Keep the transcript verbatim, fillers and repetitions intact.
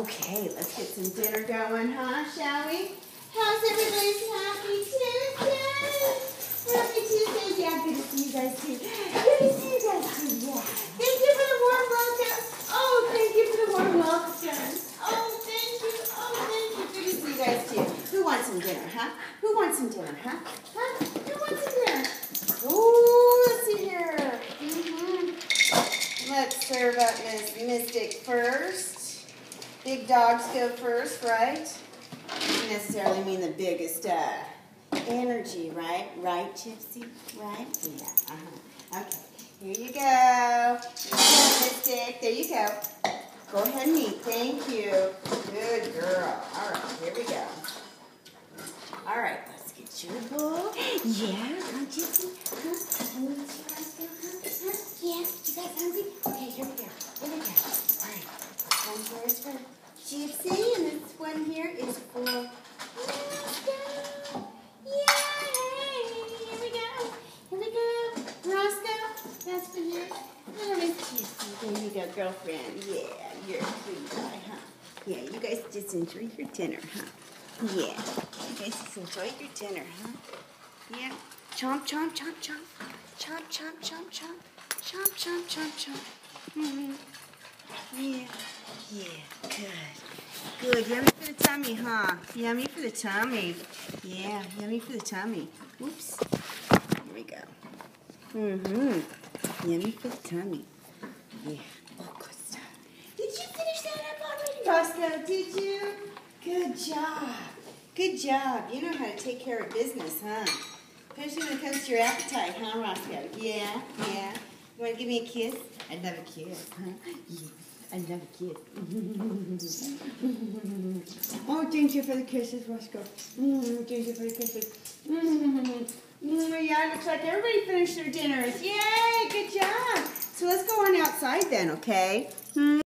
Okay, let's get some dinner going, huh? Shall we? How's everybody's happy Tuesday? Happy Tuesday. Yeah, good to see you guys too. Good to see you guys too. Yeah. Thank you for the warm welcome. Oh, thank you for the warm welcome. Oh, thank you. Oh, thank you. Good to see you guys too. Who wants some dinner, huh? Who wants some dinner, huh? Huh? Who wants some dinner? Ooh, let's see here. Mm-hmm. Let's serve up Miss Mystic first. Big dogs go first, right? Doesn't necessarily mean the biggest uh, energy, right? Right, Gypsy? Right? Yeah. Uh-huh. Okay. Here you go. Mystic. There you go. Go ahead and eat. Thank you. Good girl. All right. Here we go. All right. Let's get your bowl. Yeah. Huh, Gypsy? Huh? Huh? Huh? Yeah. You guys hungry? Okay. Here we go. Here we go. All right. This one here is for Gypsy, and this one here is for Roscoe. Yay! Here we go. Here we go. Roscoe, that's for you. Oh, Miss Gypsy. There you go, girlfriend. Yeah, you're a sweet guy, huh? Yeah, you guys just enjoy your dinner, huh? Yeah. You guys just enjoy your dinner, huh? Yeah. Chomp, chomp, chomp, chomp. Chomp, chomp, chomp, chomp. Chomp, chomp, chomp, chomp. Mm-hmm. Yeah. Yeah, good. Good. Yummy for the tummy, huh? Yummy for the tummy. Yeah, yummy for the tummy. Oops. Here we go. Mm-hmm. Yummy for the tummy. Yeah. Oh, good stuff. Did you finish that up already, Roscoe? Did you? Good job. Good job. You know how to take care of business, huh? Especially when it comes to your appetite, huh, Roscoe? Yeah, yeah. You want to give me a kiss? I'd love a kiss, huh? Yeah. I love a kiss. Oh, thank you for the kisses, Roscoe. Mm, thank you for the kisses. Mm, yeah, it looks like everybody finished their dinners. Yay, good job. So let's go on outside then, okay? Mm.